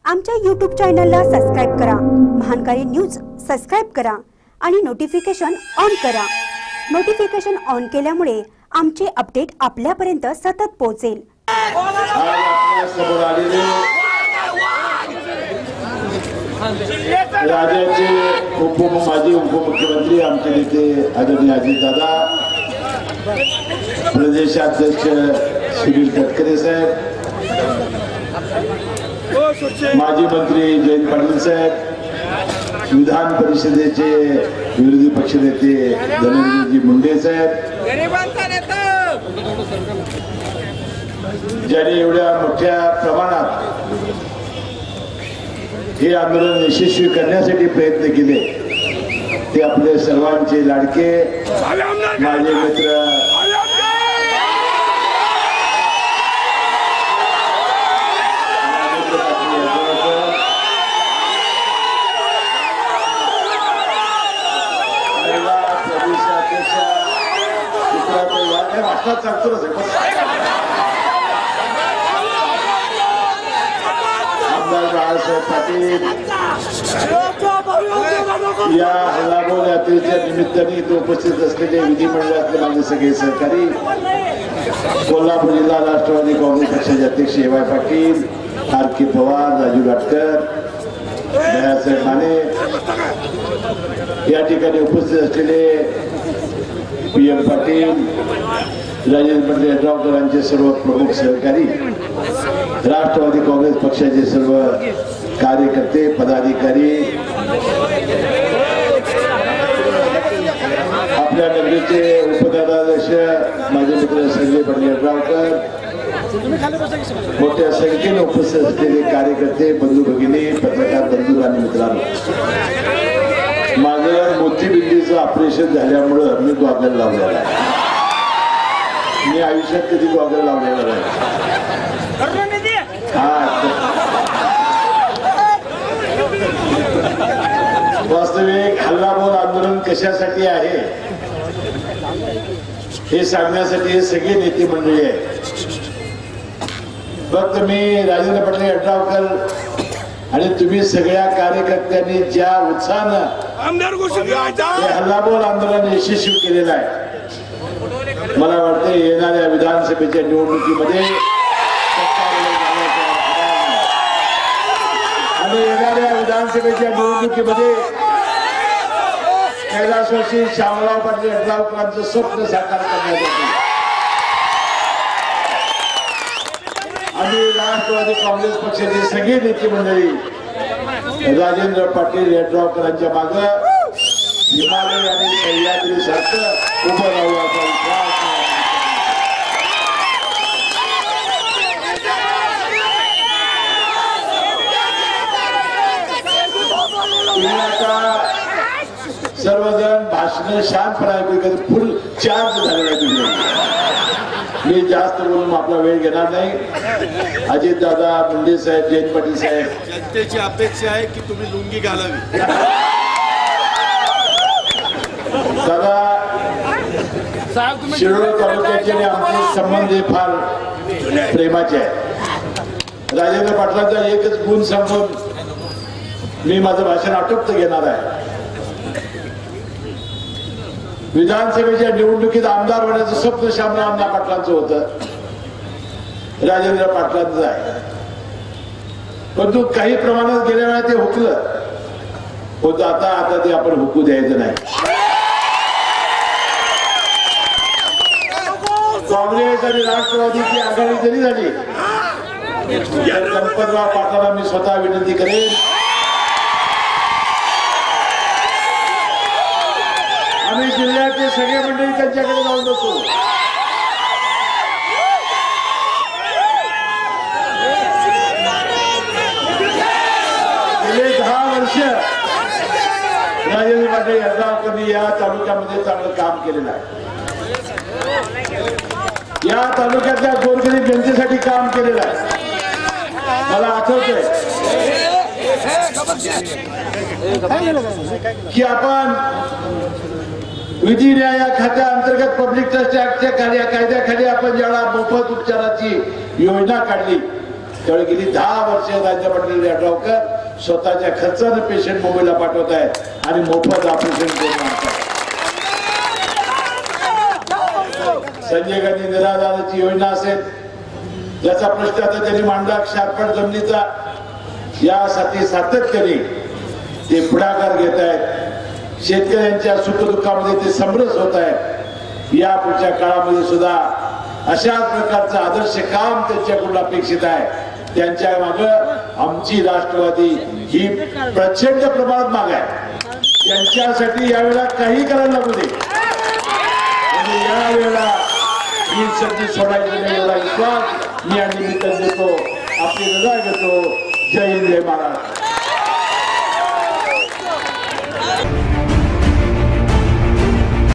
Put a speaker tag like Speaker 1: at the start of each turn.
Speaker 1: आमच्या YouTube चॅनलला subscribe करा, महानकारी न्यूज सबस्क्राइब करा आणि नोटिफिकेशन ऑन करा। नोटिफिकेशन ऑन केल्यामुळे आमचे अपडेट आपल्यापर्यंत सतत पोहोचेल।
Speaker 2: राज्याचे माजी उपमुख्यमंत्री आमचे नेते आदरणीय अजितदादा, प्रदेशाध्यक्ष सुनील तटकरे साहेब, माजी मंत्री जयंत पाटील साहेब, विधान परिषदेचे विरोधी पक्षनेते धनंजयजी मुंडे साहेब, ज्यांनी एवढ्या मोठ्या प्रमाणात हे आंदोलन यशस्वी करण्यासाठी प्रयत्न केले, ते आपले सर्वांचे लाडके माझे मित्र आमदार बाळासाहेब पाटील या हल्लाबोल यात्रेच्या निमित्ताने इथे उपस्थित असलेले विधिमंडळातले माझे सगळे सहकारी, कोल्हापूर जिल्हा राष्ट्रवादी काँग्रेस पक्षाचे अध्यक्ष ए.वाय. पाटील, आर.के. पवार, राजू लाटकर, दयासाहेब माने, या ठिकाणी उपस्थित असलेले पी.एम. पाटील, राजेंद्र यड्रावकरांचे सर्व प्रमुख सहकारी, राष्ट्रवादी काँग्रेस पक्षाचे सर्व कार्यकर्ते पदाधिकारी, आपल्या नगरीचे उपनगराध्यक्ष माझे मित्र संजय पाटील यड्रावकर, मोठ्या संख्येने उपस्थित असलेले कार्यकर्ते, बंधू भगिनी, पत्रकार बंधू आणि मित्रांनो, माझं मोतीबिंदीचं ऑपरेशन झाल्यामुळं मी गॉगल लावलेला आहे। मी आयुष्यात कधी गॉगल लावलेला नाही। वास्तविक हल्लाबोल आंदोलन कशासाठी आहे हे सांगण्यासाठी हे सगळे नेते मंडळी आहेत। फक्त मी राजेंद्र पाटील यड्रावकर आणि तुम्ही सगळ्या कार्यकर्त्यांनी ज्या उत्साहानं हे हल्लाबोल आंदोलन यशस्वी केलेलं आहे, मला वाटतं येणाऱ्या विधानसभेच्या निवडणुकीमध्ये आणि येणाऱ्या विधानसभेच्या निवडणुकीमध्ये कैलासवासी श्यामराव पाटील यड्रावकरांचं स्वप्न साकार करण्यासाठी आम्ही राष्ट्रवादी काँग्रेस पक्षाचे सगळे नेते मंडळी राजेंद्र पाटील यड्रावकरांच्या मागे हिमालय आणि सह्याद्री सारखं उभं राहू असा विश्वास सर्वजण भाषण शांतपणे फुल चार्ज झालेला तुम्ही। मी जास्त बोलून आपला वेळ घेणार नाही। अजितदादा, मुंडे साहेब, जयंत पाटील साहेब,
Speaker 3: जनतेची अपेक्षा आहे की तुम्ही लुंगी घालावी।
Speaker 2: दादा, शिरोळ तालुक्याचे आमचे संबंध हे फार प्रेमाचे आहेत। राजेंद्र पाटलांचा एकच गुण सांगून मी माझं भाषण आटोपत घेणार आहे। विधानसभेच्या निवडणुकीत आमदार होण्याचं स्वप्न श्यामराव अण्णा पाटलांचं होतं, राजेंद्र पाटलांचं आहे, परंतु काही प्रमाणात गेल्या वेळा ते हुकलं होतं। आता ते आपण हुकू द्यायचं नाही। काँग्रेस आणि राष्ट्रवादीची आघाडी जरी झाली, गणपतराव पाटलांना मी स्वतः विनंती करेन, आम्ही जिल्ह्याचे सगळे मंडळी त्यांच्याकडे जाऊन बसू। गेले 10 वर्ष राजेंद्र पाटील यड्रावकरांनी या तालुक्यामध्ये चांगलं काम केलेलं आहे। या तालुक्यातल्या गोरगरीब जनतेसाठी काम केलेलं आहे। मला आठवतंय की आपण विधी न्याय खात्याअंतर्गत पब्लिक ट्रस्ट ऍक्टच्या कायद्याखाली आपण ज्याला मोफत उपचाराची योजना काढली त्यावेळी गेली 10 वर्ष राज्य पाटील यड्रावकर स्वतःच्या खर्चानं पेशंट मुंबईला पाठवत आहेत आणि मोफत ऑपरेशन करून आणतात. संजय गांधी निराधाराची योजना असेल ज्याचा प्रश्न आता त्यांनी मांडला क्षारपड जमिनीचा, यासाठी सातत्याने ते पुढाकार घेत आहेत. शेतकऱ्यांच्या सुखदुःखामध्ये ते समरस होत आहेत. या पुढच्या काळामध्ये सुद्धा अशाच प्रकारचं आदर्श काम त्यांच्याकडून अपेक्षित आहे. त्यांच्या मागे आमची राष्ट्रवादी ही प्रचंड प्रमाणात माग आहे. त्यांच्यासाठी यावेळेला काही करायला लागू दे, यावेळेला ही संधी सोडायची नाही एवढा विश्वास मी या निमित्ताने देतो. आपली रजा घेतो. जय हिंद, जय महाराष्ट्र.